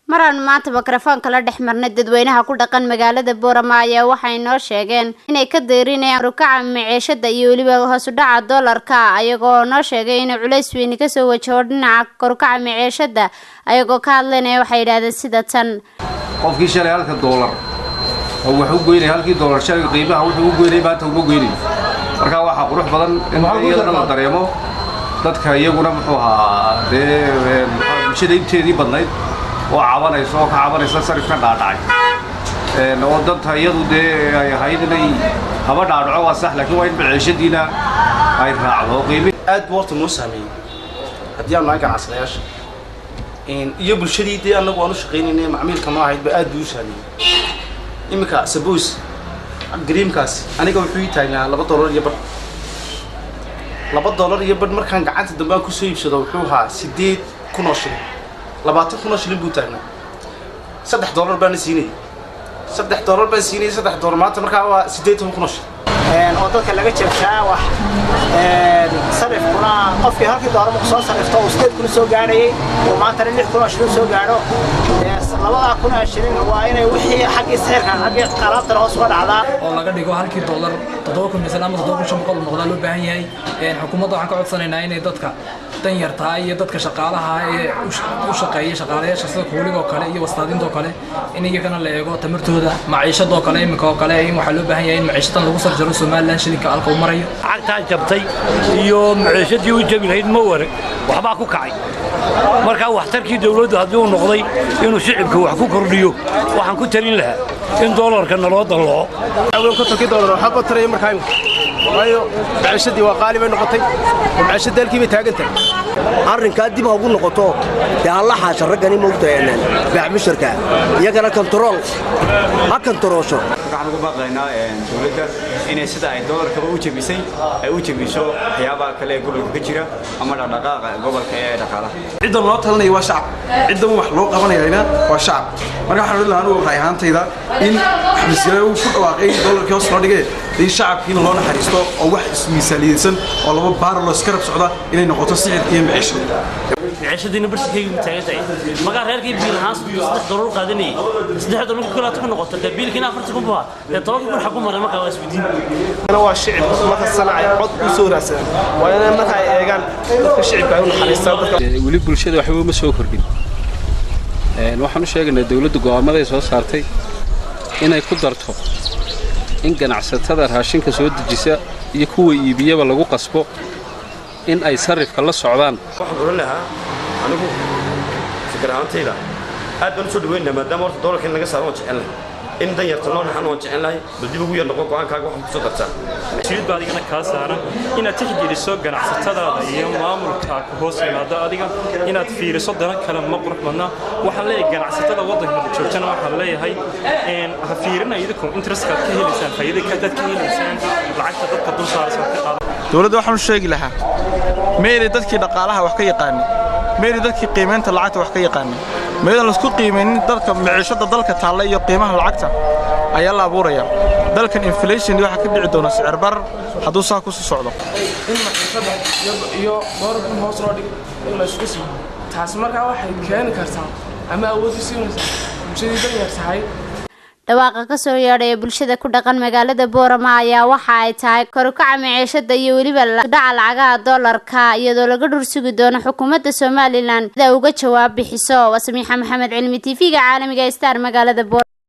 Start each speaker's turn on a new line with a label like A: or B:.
A: maraan maanta mikrafoonka la dhexmarnay dadweynaha ku dhaqan magaalada Boorama ayaa waxay noo sheegeen inay ka deerinayaan rukaca maciishada iyo waliba hoos u dhaca dollarka ayagoo noo sheegay in culays weyn ka soo wajaho dhinaca rukaca maciishada ayagoo ka hadlaynaya waxay yiraahdeen sida tan
B: qofkii shalay halka dollar oo wax u goynay halkii dollar shalay qiimaha wuxuu u goynay maanta uu goynay marka waxa qurux badan in iyadana la dareemo dadka iyaguna muxuu ahaa bulshada inteedii badnayd oo cabanayso sarifka dhaadhacay oo dadka iyadu ay ahayd inay haba dhaadhaco waa sax laakiin waa in maciishadiina ay raacdo qiimo
C: aad boorta noo saameeyay haddii aan naga casnayaasha iyo bulshadii anagu aan u shaqeynay macmiilka ma ahayd ba aad u saameeyay imika suppose greenkaas aniga wuxuu ii taagnaa $2 iyo badh $2 iyo badh markaan gacanta dambe ku soo iibsado wuxuu ahaa 8,000 shilin 20,000 shilin buu taagnaa $3 baan siinay $3 maanta markaa waa 8,000 shilin
D: oo dadka laga jabshaa wax sarifkuna qofkii halkii doolar ku soo sarifto oo 8,000 soo gaarayay oo maanta 6,000 shilin soo gaaro 2,000 shilin waa inay wixii xaqii sixirka xaqii qalaabta hoos uga dhacdaa
E: oo laga dhigo halkii doolar 7,000 مثلا ama 7,500 noqda loo baahan yahay xukuumadda waxaan ka codsanaynaa inay dadka tan yartaa iyo dadka shaqaalaha ee u shaqeeya shaqaalayaasha sida kuuliga oo kale iyo wastaadinta oo kale in iyagana la eego tamartooda maciishada oo kale imika oo kale in waxa loo baahan yahay in maciishadan lagu sarjaro Soomaaliland shilinka alka u marayo
F: lacagta jabtay iyo maciishadii u jabi lahayd ma warag waxba ku kacay marka waxtarkii dawladdu haddii uu noqday inuu shicibka wax ku kordhiyo waxaan ku talin lahaa in dollarka naloo dalo
C: awal ka toki dollar waxa ka taray markaa waayo maciishadii waa qaali bay noqotay maciishada dalkii bay taagan tahay
G: arrinka dib ugu noqoto alla xaasha ragani moogtaynaan baaxmisharka iyagana control ma controlsho
H: waxaan ugu baaqaynaa dawladda inay sida ay dollarka u jabisay ay u jabiso waxyaabaha kale ee gobolka ka jira ama dhaqdhaqaaqa gobolka ee dhaqaalaha
C: cidda loo talanayo waa shacab cidda wax loo qabanayna waa shacab marka waxaan leeyahay anigu waxay ahaantayda in xisbiga uu ku dhawaaqay dollarka hoos loo dhigay in shacabkiina loo naxariisto oo wax ismiisaaliyaysan oo laba baar loo iska rab socda inay noqoto sicirka iyo maciishada
F: maciishadiina barsikaygu taagantay maga reerkii biil ahaan $3 qaadanayay $3 kala ka noqoto biilkiina 40 ku baa 10 xaq u maray markaa waa isweydiin
C: ana waa shicib marka sanacay cod u soo raadsan waa inay marka ay eegaan dadka shicibka ay u naxariistaan
B: wali bulshada waxba ma soo kordhin waxaan u sheegaynaa dawladdu go'aamada ay soo saartay inay ku darto in ganacsatada raashinka soo dejisa iyo kuwa iibiyaba lagu qasbo in ay sarifka la socdaan
I: waxaan oran lahaa anigu fikir ahaantayda aad baan soo dhaweynaa maadaama horta dollarka in laga saaro oo jecel in dan yarta loo naxan oo jecel lahay bal dib ugu yar noqon go'aankaaga waxaan ku soo dartaa
J: shirkad baad igana ka saaran inaad tixgeliso ganacsatadaada iyo maamulka ku hoos yimaada adiga inaad fiiriso dana kale ma qurux badna waxaan leeyahay ganacsatada waddanka joogtana waxaan leeyahay ha fiirina idinku interest-ka ka helaysaan faa'iido ka dadka helaysaan lacagta dadka dul saaraysan ka qaado
C: dawladda waxaan u sheegi lahaa meelay dadkii dhaqaalaha wax ka yaqaanay meelay dadkii qiimeynta lacagta wax ka yaqaanay meedan la isku qiimeynin dadka maciishada dalka taalla iyo qiimaha lacagta ayaa la abuuraya dalkan inflation waxa ka dhici doona sicir bar hadduu saa ku socdo
K: in maciishada iyo dollarka hoos loo dhigo in la isku sii taas markaa waxay keeni kartaa ama awood u siinaysaa bulshadii dan yar tahay
A: dhawaaqa ka soo yeedhay bulshada ku dhaqan magaalada Boorama ayaa waxa ay tahay korukaca maciishada iyo waliba dhaca lacagaha dollarka iyadoo laga dhursugi doono xukuumadda Soomaaliland sida uga jawaab bixiso Wasamiixa Maxamed Cilmi TV-ga caalamiga Star magaalada Boorama.